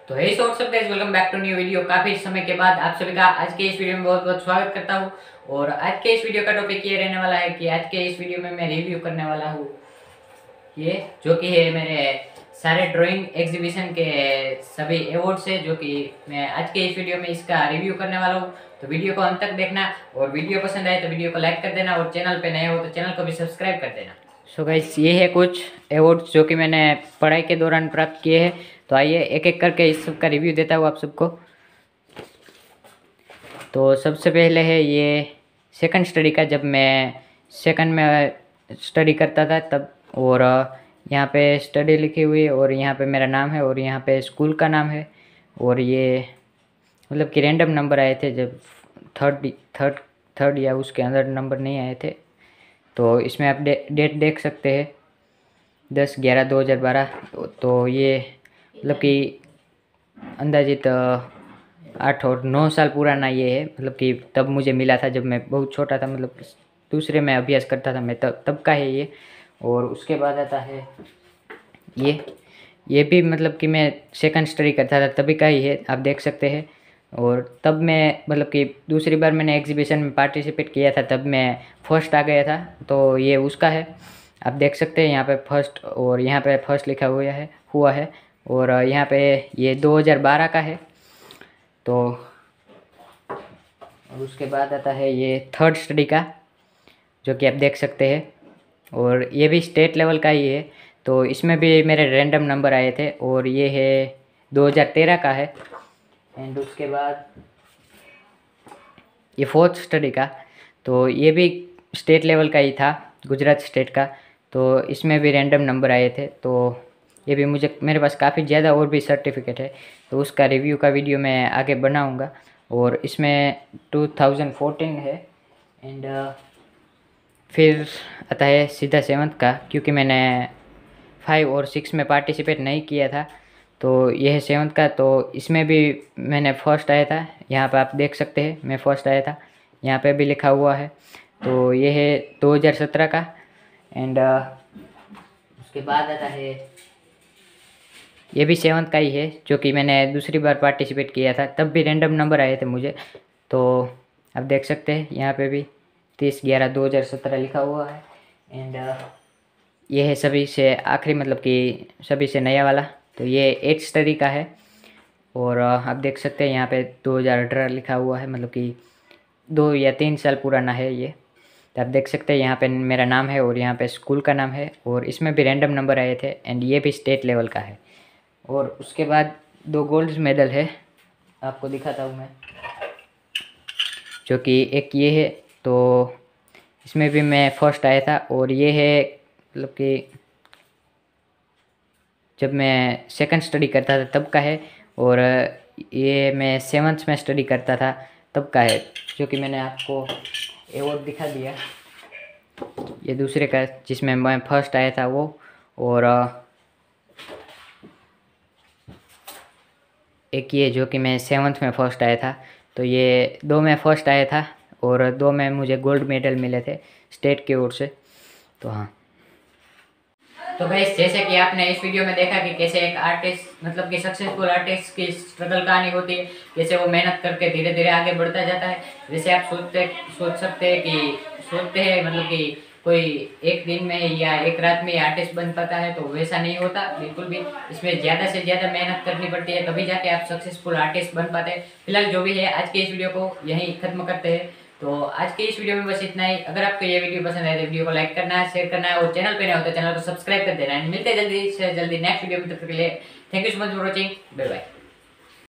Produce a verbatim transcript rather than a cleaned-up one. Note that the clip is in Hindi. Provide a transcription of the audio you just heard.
तो hey shorts guys, welcome back to new video. काफी समय के बाद आप सभी का आज के इस वीडियो में बहुत बहुत स्वागत करता हूं। और आज के इस वीडियो का टॉपिक ये रहने वाला है कि आज के इस वीडियो में मैं रिव्यू करने वाला हूं ये जो कि है मेरे सारे ड्राइंग एग्जीबिशन के सभी अवार्ड्स है, जो कि मैं आज के इस वीडियो में इसका रिव्यू करने वाला हूँ। तो वीडियो को अंत तक देखना और वीडियो पसंद आए तो वीडियो को लाइक कर देना और चैनल पे नए हो तो चैनल को भी सब्सक्राइब कर देना। सो गाइस, ये है कुछ अवार्ड्स जो कि मैंने पढ़ाई के दौरान प्राप्त किए हैं। तो आइए एक एक करके इस सब का रिव्यू देता हूँ आप सबको। तो सबसे पहले है ये सेकंड स्टडी का, जब मैं सेकंड में स्टडी करता था तब। और यहाँ पे स्टडी लिखी हुई है और यहाँ पे मेरा नाम है और यहाँ पे स्कूल का नाम है। और ये मतलब कि रैंडम नंबर आए थे, जब थर्ड थर्ड थर्ड या उसके अंदर नंबर नहीं आए थे। तो इसमें आप डे, डेट देख सकते हैं दस ग्यारह दो हज़ार बारह। तो ये मतलब कि अंदाजित आठ और नौ साल पुराना ये है, मतलब कि तब मुझे मिला था जब मैं बहुत छोटा था, मतलब दूसरे में अभ्यास करता था मैं, तब तब का है ये। और उसके बाद आता है ये ये भी मतलब कि मैं सेकंड स्टडी करता था तभी का ही है, आप देख सकते हैं। और तब मैं मतलब कि दूसरी बार मैंने एग्जीबिशन में पार्टिसिपेट किया था, तब मैं फर्स्ट आ गया था। तो ये उसका है, आप देख सकते हैं यहाँ पे फर्स्ट, और यहाँ पे फर्स्ट लिखा हुआ है हुआ है और यहाँ पे ये दो हज़ार बारह का है। तो और उसके बाद आता है ये थर्ड स्टडी का, जो कि आप देख सकते हैं। और ये भी स्टेट लेवल का ही है, तो इसमें भी मेरे रैंडम नंबर आए थे और ये है दो हज़ार तेरह का है। एंड उसके बाद ये फोर्थ स्टडी का, तो ये भी स्टेट लेवल का ही था, गुजरात स्टेट का। तो इसमें भी रैंडम नंबर आए थे। तो ये भी मुझे मेरे पास काफ़ी ज़्यादा और भी सर्टिफिकेट है, तो उसका रिव्यू का वीडियो मैं आगे बनाऊंगा। और इसमें टू थाउज़ेंड फोर्टीन है। एंड फिर आता है सीधा सेवन्थ का, क्योंकि मैंने फाइव और सिक्स में पार्टिसिपेट नहीं किया था। तो यह है सेवन्थ का, तो इसमें भी मैंने फर्स्ट आया था। यहाँ पे आप देख सकते हैं मैं फर्स्ट आया था, यहाँ पे भी लिखा हुआ है। तो ये है दो हज़ार सत्रह का। एंड उसके बाद आता है ये भी सेवन्थ का ही है, जो कि मैंने दूसरी बार पार्टिसिपेट किया था, तब भी रैंडम नंबर आए थे मुझे। तो आप देख सकते हैं यहाँ पे भी तीस ग्यारह दो हज़ार सत्रह लिखा हुआ है। एंड ये है सभी से आखिरी, मतलब कि सभी से नया वाला। तो ये एट स्टडी का है और आप देख सकते हैं यहाँ पे दो हज़ार अठारह लिखा हुआ है, मतलब कि दो या तीन साल पुराना है ये। तो आप देख सकते हैं यहाँ पे मेरा नाम है और यहाँ पे स्कूल का नाम है और इसमें भी रैंडम नंबर आए थे। एंड ये भी स्टेट लेवल का है। और उसके बाद दो गोल्ड मेडल है, आपको दिखाता हूँ मैं, जो कि एक ये है, तो इसमें भी मैं फर्स्ट आया था। और ये है मतलब कि जब मैं सेकंड स्टडी करता था तब का है। और ये मैं सेवन्थ में स्टडी करता था तब का है, जो कि मैंने आपको अवार्ड दिखा दिया। ये दूसरे का जिसमें मैं फर्स्ट आया था वो। और एक ये जो कि मैं सेवन्थ में फर्स्ट आया था। तो ये दो में फर्स्ट आया था और दो में मुझे गोल्ड मेडल मिले थे स्टेट की ओर से। तो हाँ, तो गाइस जैसे कि आपने इस वीडियो में देखा कि कैसे एक आर्टिस्ट, मतलब कि सक्सेसफुल आर्टिस्ट की स्ट्रगल कहानी होती है, कैसे वो मेहनत करके धीरे धीरे आगे बढ़ता जाता है। जैसे आप सोचते सोच सकते हैं कि सोचते हैं मतलब कि कोई एक दिन में या एक रात में आर्टिस्ट बन पाता है, तो वैसा नहीं होता बिल्कुल भी। इसमें ज़्यादा से ज़्यादा मेहनत करनी पड़ती है, तभी जाके आप सक्सेसफुल आर्टिस्ट बन पाते हैं। फिलहाल जो भी है आज के इस वीडियो को यहीं खत्म करते हैं। तो आज के इस वीडियो में बस इतना ही। अगर आपको ये वीडियो पसंद आए तो वीडियो को लाइक करना है, शेयर करना है और चैनल पे नए हो तो चैनल को सब्सक्राइब कर देना है। मिलते हैं जल्दी से जल्दी नेक्स्ट वीडियो में, तब तक के लिए thank you so much for watching, bye bye.